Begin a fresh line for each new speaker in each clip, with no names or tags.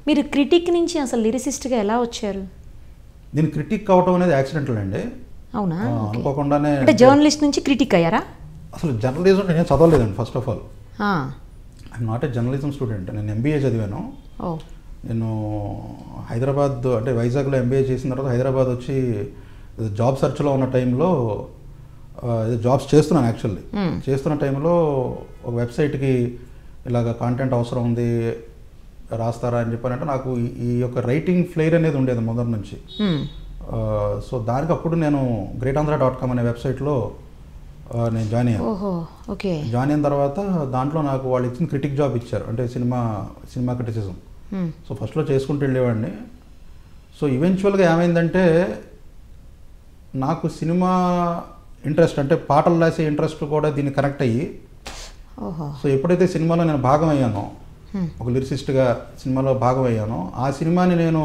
మీరు క్రిటిక్ నుంచి అసలు లిరిసిస్ట్గా ఎలా వచ్చారు?
నేను క్రిటిక్ అవటం అనేది యాక్సిడెంటల్ అండి.
అవునా?
అనుకోకుండానే.
అంటే జర్నలిస్ట్ నుంచి క్రిటిక్ అయ్యారా?
అసలు జర్నలిజం నేను చదవలేదండి. First of all I'm not a journalism student. నేను ఎంబీఏ చదివాను. నేను హైదరాబాద్ అంటే వైజాగ్లో ఎంబీఏ చేసిన తర్వాత హైదరాబాద్ వచ్చి జాబ్ సెర్చ్లో ఉన్న టైంలో జాబ్స్ చేస్తున్నాను. యాక్చువల్లీ చేస్తున్న టైంలో ఒక వెబ్సైట్కి ఇలాగ కాంటెంట్ అవసరం ఉంది రాస్తారా అని చెప్పానంటే నాకు ఈ యొక్క రైటింగ్ ఫ్లేర్ అనేది ఉండేది మొదటి నుంచి. సో దానికి అప్పుడు నేను greatandrah.com అనే వెబ్సైట్లో నేను జాయిన్ అయ్యాను. జాయిన్ అయిన తర్వాత దాంట్లో నాకు వాళ్ళు ఇచ్చిన క్రిటిక్ జాబ్ ఇచ్చారు, అంటే సినిమా క్రిటిసిజం. సో ఫస్ట్లో చేసుకుంటూ వెళ్ళేవాడిని. సో ఈవెన్చువల్గా ఏమైందంటే నాకు సినిమా ఇంట్రెస్ట్ అంటే పాటలు రాసే ఇంట్రెస్ట్ కూడా దీన్ని కనెక్ట్ అయ్యి, సో ఎప్పుడైతే సినిమాలో నేను భాగం అయ్యానో, ఒక లిరిసిస్ట్గా సినిమాలో భాగం అయ్యానో, ఆ సినిమాని నేను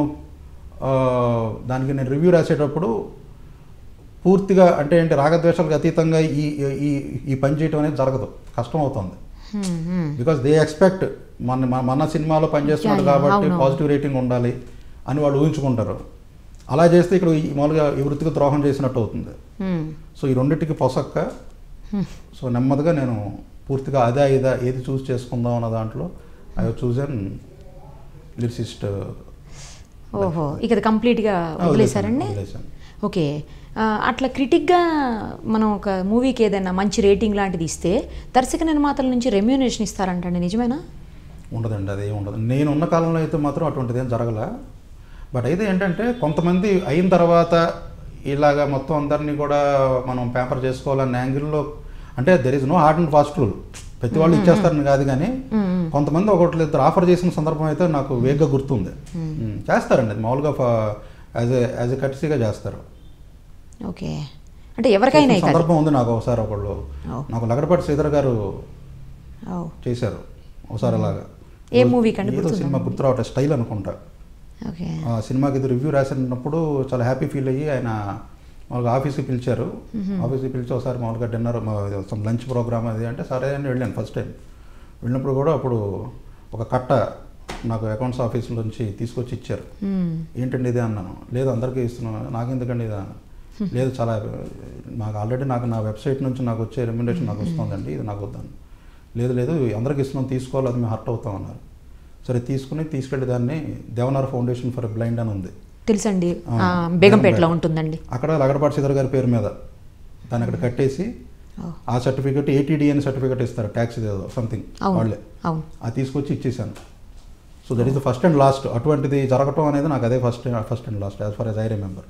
దానికి నేను రివ్యూ రాసేటప్పుడు పూర్తిగా అంటే ఏంటి రాగద్వేషాలకు అతీతంగా ఈ పని చేయటం అనేది జరగదు, కష్టం అవుతుంది. బికాస్ దే ఎక్స్పెక్ట్ మన సినిమాలో పనిచేస్తున్నాడు కాబట్టి పాజిటివ్ రేటింగ్ ఉండాలి అని వాళ్ళు ఊహించుకుంటారు. అలా చేస్తే ఇక్కడ మామూలుగా ఈ వృత్తికి ద్రోహం చేసినట్టు అవుతుంది. సో ఈ రెండింటికి పొసక్క సో నెమ్మదిగా నేను పూర్తిగా అదే ఏది చూస్ చేసుకుందాం అన్న దాంట్లో ఐ చూజన్ లిరిసిస్ట్.
ఓహో, ఇక కంప్లీట్గా వదిలేశారండి. ఓకే, అట్లా క్రిటిక్గా మనం ఒక మూవీకి ఏదైనా మంచి రేటింగ్ లాంటిది ఇస్తే దర్శక నిర్మాతల నుంచి రెమ్యూనరేషన్ ఇస్తారంటండి, నిజమేనా?
ఉండదండి, అది ఉండదు. నేను ఉన్న కాలంలో అయితే మాత్రం అటువంటిది ఏం జరగలే. బట్ అయితే ఏంటంటే కొంతమంది అయిన తర్వాత ఇలాగా మొత్తం అందరినీ కూడా మనం పేపర్ చేసుకోవాలన్న యాంగిల్లో, అంటే there is no hard and fast rule, ప్రతి వాళ్ళు ఇచ్చేస్తారని కాదు, కానీ కొంతమంది ఒకటి ఇద్దరు ఆఫర్ చేసిన సందర్భం అయితే నాకు వేగ్గా గుర్తుంది. చేస్తారండి, అది మామూలుగా యాజ్ ఎ కట్సీగా చేస్తారు.
ఓకే, అంటే ఎవరికైనా
సందర్భం ఉంది. నాకు ఒకసారి నాకు లగడపాటి శ్రీధర్ గారు చేశారు ఒకసారి అలాగా.
ఏ మూవీ కండి?
ఏదో సినిమా గుర్తు రావట్లేదు, స్టైల్ అనుకుంటా. ఆ సినిమాకి ఇది రివ్యూ రాసినప్పుడు చాలా హ్యాపీ ఫీల్ అయ్యి ఆయన మామూలుగా ఆఫీస్కి పిలిచారు. ఆఫీస్కి పిలిచి ఒకసారి మామూలుగా డిన్నర్ లంచ్ ప్రోగ్రామ్ అది అంటే సరే అని వెళ్ళాను. ఫస్ట్ టైం వెళ్ళినప్పుడు కూడా అప్పుడు ఒక కట్ట నాకు అకౌంట్స్ ఆఫీస్ నుంచి తీసుకొచ్చి ఇచ్చారు. ఏంటండి ఇదే అన్నాను. లేదు అందరికీ ఇస్తున్నాను. నాకెందుకండి ఇదే అన్నాను. లేదు చాలా నాకు ఆల్రెడీ నా వెబ్సైట్ నుంచి నాకు వచ్చే రెమ్యునరేషన్ నాకు వస్తుందండి, ఇది నాకు వద్దాను. లేదు అందరికీ ఇస్తున్నాం, తీసుకోవాలి, అది మేము హర్ట్ అవుతాం అన్నారు. సరే తీసుకెళ్ళి దాన్ని దేవనార్ ఫౌండేషన్ ఫర్ బ్లైండ్ అని ఉంది,
తెలుసండి, బేగంపేటలో ఉంటుందండి.
అక్కడ లగడపాటి శ్రీధర్ గారి పేరు మీద దాన్ని అక్కడ కట్టేసి ఆ సర్టిఫికేట్ ఏటీడీ అని సర్టిఫికేట్ ఇస్తారు, ట్యాక్స్ ఏదో సంథింగ్ వాళ్ళే, అది తీసుకొచ్చి ఇచ్చేసాను. So that is the first and last. అటువంటిది జరగటం అనేది నాకు అదే first and last as far as I remember.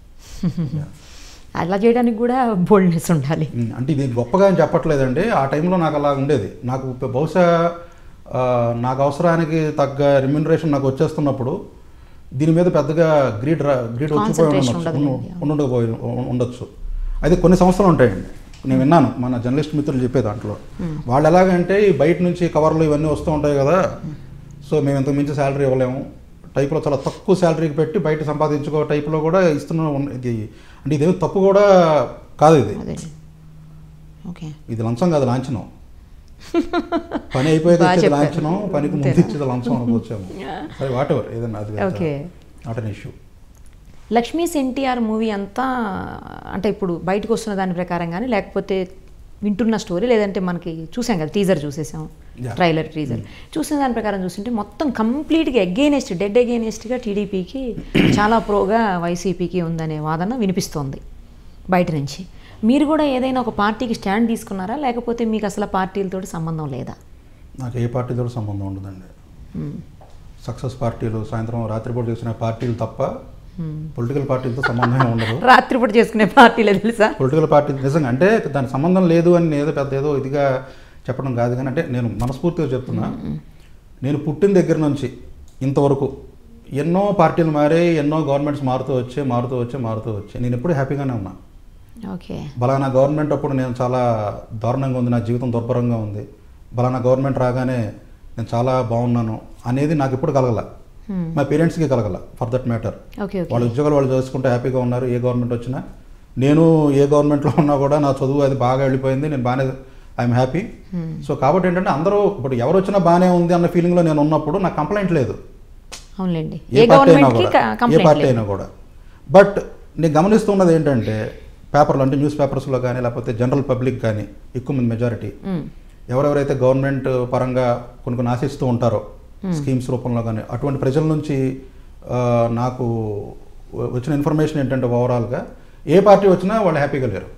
అలా చేయడానికి కూడా బోల్డ్నెస్ ఉండాలి.
అంటే ఇది గొప్పగా అని చెప్పట్లేదండి, ఆ టైంలో నాకు అలా ఉండేది. నాకు బహుశా నాకు అవసరానికి తగ్గ రెమ్యునరేషన్ నాకు వచ్చేస్తున్నప్పుడు దీని మీద పెద్దగా గ్రీడ్ వచ్చిపోయి ఉండొచ్చు. అయితే కొన్ని సంస్థలు ఉంటాయండి, నేను విన్నాను మన జర్నలిస్ట్ మిత్రులు చెప్పే దాంట్లో. వాళ్ళు ఎలాగంటే ఈ బయట నుంచి కవర్లు ఇవన్నీ వస్తూ ఉంటాయి కదా, సో మేము ఇంతకు మించి శాలరీ ఇవ్వలేము టైప్లో చాలా తక్కువ శాలరీకి పెట్టి బయట సంపాదించుకో టైప్లో కూడా ఇస్తున్నాం. ఇది అంటే ఇదేమి తప్పు కూడా కాదు, ఇది లంచం కాదు, లాంఛనం. పని అయిపోయేది ఇచ్చేది లాంఛనం, పనికి ముందు ఇచ్చేది లంచం అనుకోవచ్చాము. సరే వాట్ ఎవర్ ఏదన్నా, అది not an issue.
Lakshmi's NTR movie అంతా అంటే ఇప్పుడు బయటకు వస్తున్న దాని ప్రకారం కానీ లేకపోతే వింటున్న స్టోరీ లేదంటే మనకి చూసాం కదా, టీజర్ చూసేసాం, ట్రైలర్ టీజర్ చూసిన దాని ప్రకారం చూస్తుంటే మొత్తం కంప్లీట్గా డెడ్ అగెయినెస్ట్గా టీడీపీకి చాలా ప్రోగా వైసీపీకి ఉందనే వాదన వినిపిస్తోంది బయట నుంచి. మీరు కూడా ఏదైనా ఒక పార్టీకి స్టాండ్ తీసుకున్నారా, లేకపోతే మీకు అసలు పార్టీలతో సంబంధం లేదా?
నాకు ఏ పార్టీతో సంబంధం ఉండదండి. సక్సెస్ పార్టీలు, సాయంత్రం రాత్రిపూట చేసుకునే పార్టీలు తప్ప పొలిటికల్ పార్టీలతో సంబంధమే ఉండదు.
రాత్రిపూట చేసుకునే పార్టీలే తెలుసా?
పొలిటికల్ పార్టీ నిజంగా అంటే దానికి సంబంధం లేదు అని ఏదో ఇదిగా చెప్పడం కాదు, కానీ అంటే నేను మనస్ఫూర్తిగా చెప్తున్నా, నేను పుట్టిన దగ్గర నుంచి ఇంతవరకు ఎన్నో పార్టీలు మారే, ఎన్నో గవర్నమెంట్స్ మారుతూ వచ్చే నేను ఎప్పుడు హ్యాపీగానే ఉన్నా. బలానా గవర్నమెంట్ అప్పుడు నేను చాలా దారుణంగా ఉంది, నా జీవితం దుర్భరంగా ఉంది, బలానా గవర్నమెంట్ రాగానే నేను చాలా బాగున్నాను అనేది నాకు ఎప్పుడు కలగల. మా పేరెంట్స్కి కలగల ఫర్ దట్ మ్యాటర్. వాళ్ళ ఉద్యోగాలు వాళ్ళు చేసుకుంటే హ్యాపీగా ఉన్నారు. ఏ గవర్నమెంట్ వచ్చినా, నేను ఏ గవర్నమెంట్లో ఉన్నా కూడా నా చదువు అది బాగా వెళ్ళిపోయింది, నేను బాగానే ఐఎమ్ హ్యాపీ. సో కాబట్టి ఏంటంటే అందరూ ఇప్పుడు ఎవరు వచ్చినా బాగానే ఉంది అన్న ఫీలింగ్లో నేను ఉన్నప్పుడు నాకు కంప్లైంట్ లేదు.
అవునులేండి,
ఏ
ఏ
పార్టీ అయినా
గవర్నమెంట్కి
కూడా, ఏ
కంప్లైంట్
పార్టీ
లేదు.
అయినా కూడా. బట్ నేను గమనిస్తున్నది ఏంటంటే పేపర్లు అంటే న్యూస్ పేపర్స్లో కానీ లేకపోతే జనరల్ పబ్లిక్ కానీ ఎక్కువ మంది మెజారిటీ ఎవరెవరైతే గవర్నమెంట్ పరంగా కొన్ని ఆశిస్తూ ఉంటారో స్కీమ్స్ రూపంలో కానీ అటువంటి ప్రజల నుంచి నాకు వచ్చిన ఇన్ఫర్మేషన్ ఏంటంటే ఓవరాల్గా ఏ పార్టీ వచ్చినా వాళ్ళు హ్యాపీగా లేరు.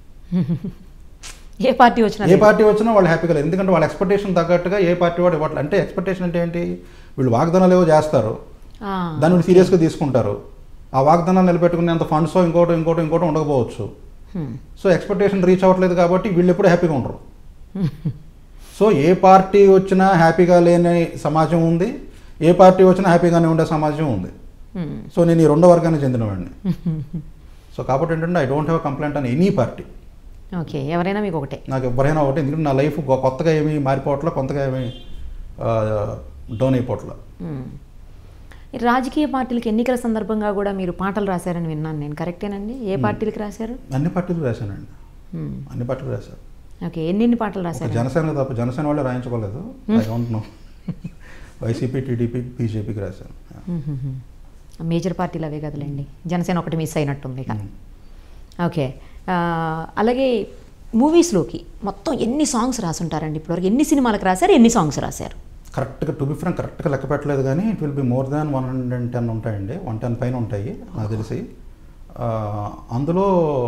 ఏ పార్టీ వచ్చినా
వాళ్ళు హ్యాపీగా లేరు. ఎందుకంటే వాళ్ళ ఎక్స్పెక్టేషన్ తగ్గట్టుగా ఏ పార్టీ వాడు ఇవ్వట్లేదు. అంటే ఎక్స్పెక్టేషన్ అంటే ఏంటి, వీళ్ళు వాగ్దానాలు ఏవో చేస్తారు, దాన్ని వీళ్ళు సీరియస్గా తీసుకుంటారు. ఆ వాగ్దానాలు నిలబెట్టుకునేంత ఫండ్స్ ఇంకోటి ఉండకపోవచ్చు. సో ఎక్స్పెక్టేషన్ రీచ్ అవ్వట్లేదు కాబట్టి వీళ్ళు ఎప్పుడు హ్యాపీగా ఉండరు. సో ఏ పార్టీ వచ్చినా హ్యాపీగా లేని సమాజం ఉంది, ఏ పార్టీ వచ్చినా హ్యాపీగానే ఉండే సమాజం ఉంది. సో నేను ఈ రెండో వర్గానికి చెందినవాడిని. సో కాబట్టి ఏంటంటే I don't have complaint on any party.
Okay, ఎవరైనా మీకు ఒకటే?
నాకు ఎవరైనా ఒకటే, ఎందుకంటే నా లైఫ్ కొత్తగా ఏమీ మారిపోవట్లే, కొత్తగా ఏమీ డౌన్ అయిపోవట్లే.
రాజకీయ పార్టీలకి ఎన్నికల సందర్భంగా కూడా మీరు పాటలు రాశారని విన్నాను నేను, కరెక్టేనండి? ఏ పార్టీలకు రాశారు?
అన్ని పార్టీలు రాశానండి, అన్ని పార్టీలు రాశారు.
ఓకే, ఎన్ని పాటలు రాశారు?
జనసేన తప్ప, జనసేన వాళ్ళే రాయించుకోలేదు. I don't know. YCP, TDP, బీజేపీకి రాశాను.
మేజర్ పార్టీలు అవే కదలేండి, జనసేన ఒకటి మిస్ అయినట్టుంది. ఓకే, అలాగే మూవీస్లోకి మొత్తం ఎన్ని సాంగ్స్ రాసుంటారండి ఇప్పటివరకు? ఎన్ని సినిమాలకు రాశారు, ఎన్ని సాంగ్స్ రాశారు?
కరెక్ట్గా టు బి ఫ్రాంక్ కరెక్ట్గా లెక్క పెట్టలేదు, కానీ it will be more than 110 ఉంటాయండి. 110 పైన ఉంటాయి నాకు తెలిసి. అందులో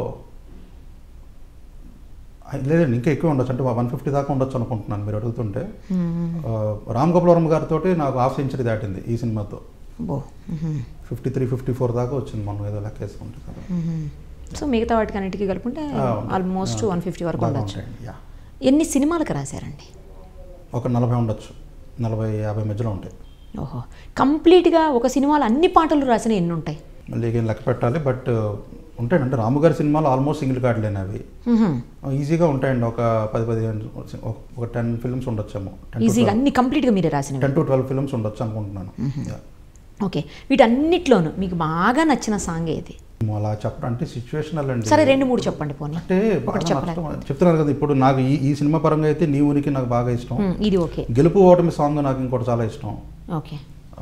లేదండి, ఇంకా ఎక్కువ ఉండొచ్చు, అంటే 150 దాకా ఉండొచ్చు అనుకుంటున్నాను మీరు అడుగుతుంటే. రామ్ గోపాల్ వర్మ గారితో నాకు హాఫ్ సెంచరీ దాటింది ఈ సినిమాతో. 53, 54 దాకా వచ్చింది మనం ఏదో లెక్క వేసుకుంటే.
సో మిగతా వాటికి అన్నిటికీ కలుపుకుంటే ఆల్మోస్ట్ 150 వరకు ఉండొచ్చు. ఎన్ని సినిమాలకు రాశారండి?
ఒక 40 ఉండొచ్చు, 40-50 మధ్యలో ఉంటాయి.
ఓహో, కంప్లీట్గా ఒక సినిమాలో అన్ని పాటలు రాసిన ఎన్ని ఉంటాయి?
మళ్ళీ ఏం లెక్క పెట్టాలి, బట్ ఉంటాయండి. రాము గారి సినిమాలు ఆల్మోస్ట్ సింగిల్ కార్డులేని అవి ఈజీగా ఉంటాయండి. ఒక 10-15 ఒక 10 ఫిల్మ్స్ ఉండొచ్చేమో.
ఈజీగా అన్ని కంప్లీట్గా మీరే రాసిన
10 to 12 ఫిల్మ్స్ ఉండొచ్చు అనుకుంటున్నాను.
ఓకే, వీటన్నిటిలోనూ మీకు బాగా నచ్చిన సాంగ్ ఏది?
అలా చెప్పడం అంటే సిచ్యువేషనల్ అండి.
సరే 2-3 చెప్పండి పోనీ.
అంటే చెప్తున్నారు కదా, ఇప్పుడు నాకు ఈ సినిమా పరంగా అయితే నీ ఉనికి నాకు బాగా ఇష్టం.
ఇది ఓకే.
గెలుపు ఓటమి సాంగ్ నాకు ఇంకోటి చాలా ఇష్టం.
ఓకే,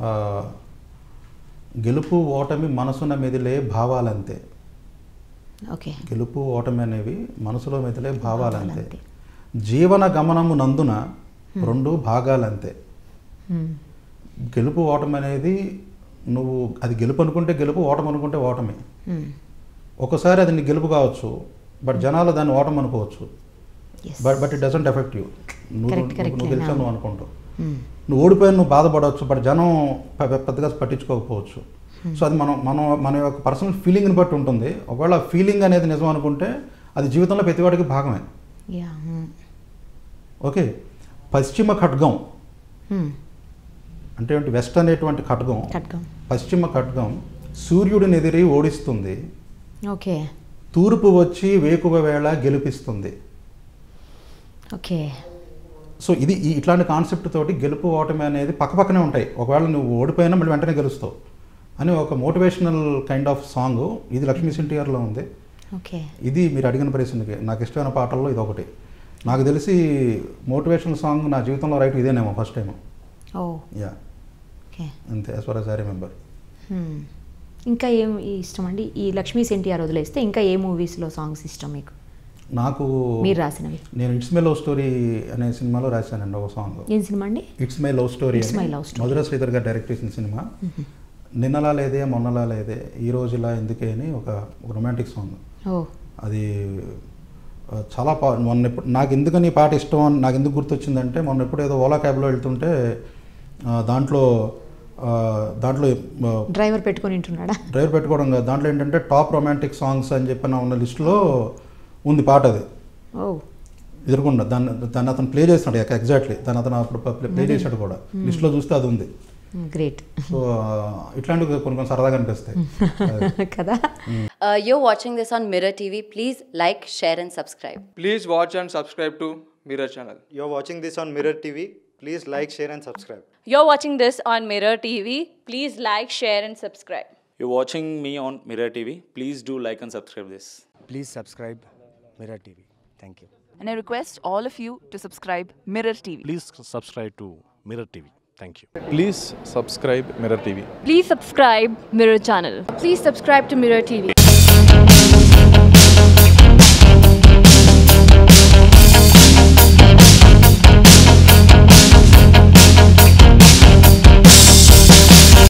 గెలుపు ఓటమి మనసున మెదిలే భావాలంతే.
ఓకే,
గెలుపు ఓటమి అనేవి మనసులో మెదిలే భావాలంతే. జీవన గమనము నందున 2 భాగాలంతే. గెలుపు ఓటమి అనేది నువ్వు అది గెలుపు అనుకుంటే గెలుపు, ఓటమి అనుకుంటే ఓటమి. ఒకసారి అది నీ గెలుపు కావచ్చు, బట్ జనాలు దాన్ని ఓటమి అనుకోవచ్చు. But it doesn't affect you. నువ్వు గెలిచావు నువ్వు అనుకుంటావు. నువ్వు ఓడిపోయాను నువ్వు బాధపడవచ్చు, బట్ జనం పెద్దగా పట్టించుకోకపోవచ్చు. సో అది మన యొక్క పర్సనల్ ఫీలింగ్ని బట్టి ఉంటుంది. ఒకవేళ ఫీలింగ్ అనేది నిజం అనుకుంటే అది జీవితంలో ప్రతివాడికి భాగమే. ఓకే, పశ్చిమ ఖడ్గం అంటే వెస్ట్ అనేటువంటి ఖడ్గం, పశ్చిమ ఖడ్గం సూర్యుడిని ఎదిరి ఓడిస్తుంది,
ఓకే,
తూర్పు వచ్చి వేకువ వేళ గెలిపిస్తుంది.
ఓకే,
సో ఇది ఇట్లాంటి కాన్సెప్ట్ తోటి గెలుపు ఓటమి అనేది పక్కపక్కనే ఉంటాయి. ఒకవేళ నువ్వు ఓడిపోయినా మళ్ళీ వెంటనే గెలుస్తావు అని ఒక మోటివేషనల్ కైండ్ ఆఫ్ సాంగ్. ఇది లక్ష్మీ సెన్టీఆర్లో ఉంది.
ఓకే, ఇది
మీరు అడిగిన ప్రశ్నకి నాకు ఇష్టమైన పాటల్లో ఇది ఒకటి. నాకు తెలిసి మోటివేషనల్ సాంగ్ నా జీవితంలో రైట్ ఇదేనేమో ఫస్ట్ టైం. యా, అంతే as far as I remember.
ఇంకా ఏం ఇష్టం అండి? ఈ లక్ష్మీ సెన్టీఆర్ వదిలేస్తే ఇంకా ఏ మూవీస్లో సాంగ్స్ ఇష్టం మీకు?
నాకు
మీరు రాసినవి
నేను ఇట్స్ మై లవ్ స్టోరీ అనే సినిమాలో రాశానండి ఒక సాంగ్.
ఏం సినిమా అండి?
It's my love story. Madhura Sridhar గారు డైరెక్ట్ చేసిన సినిమా. నిన్నలా లేదే మొన్నలా లేదే ఈ రోజు ఇలా ఎందుకే అని ఒక రొమాంటిక్ సాంగ్. అది చాలా నాకు ఎందుకని ఈ పాట ఇష్టం అని నాకు ఎందుకు గుర్తొచ్చిందంటే, మొన్న ఎప్పుడు ఏదో ఓలా క్యాబ్లో వెళ్తుంటే దాంట్లో
డ్రైవర్ పెట్టుకొని ఉంటున్నాడా?
డ్రైవర్ పెట్టుకోవడం కాదు, దాంట్లో ఏంటంటే టాప్ రొమాంటిక్ సాంగ్స్ అని చెప్పిన ఉన్న లిస్టులో ఉంది పాట. అది ఎదురుకుండా దాన్ని అతను ప్లే చేస్తున్నాడు ఎగ్జాక్ట్లీ. దాన్ని అతను అప్పుడు ప్లే చేశాడు కూడా, లిస్ట్లో చూస్తే అది ఉంది.
గ్రేట్.
సో ఇట్లాంటివి కొన్ని సరదాగా అనిపిస్తాయి
కదా.
You're watching this on Mirror TV. Please like, share and subscribe.
Please watch and subscribe to Mirror channel.
You're watching this on Mirror TV. Please like, share and subscribe.
You're watching this on Mirror TV. Please like, share and subscribe.
You're watching me on Mirror TV. Please do like and subscribe this.
Please subscribe Mirror TV. Thank you.
And I request all of you to subscribe Mirror TV.
Please subscribe to Mirror TV.
Thank you.
Please subscribe Mirror TV.
Please subscribe Mirror channel.
Please subscribe to Mirror TV.